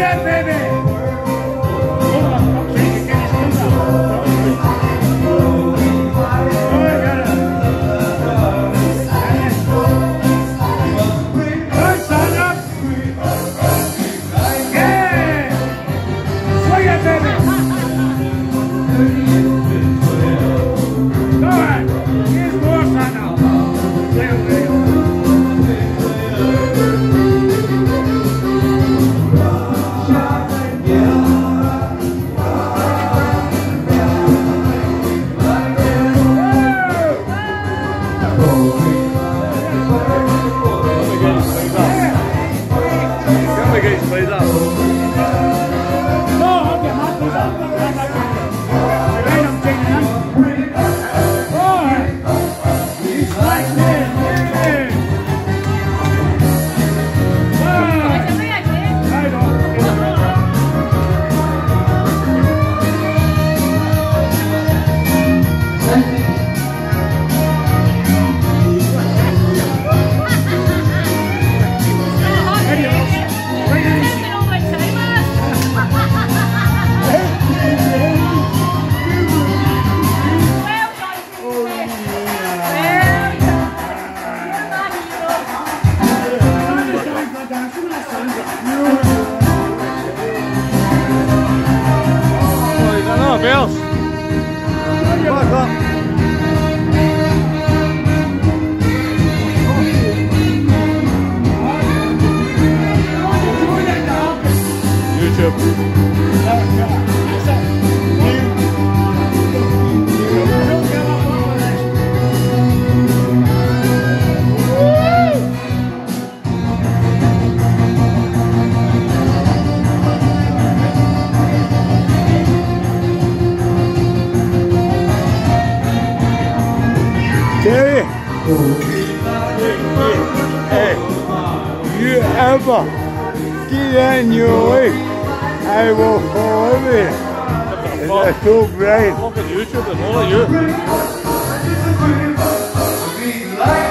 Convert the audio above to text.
Bills. Back up. YouTube. Jerry, hey, you ever get in your way, I will follow you. It's so great. Look at YouTube and all of you.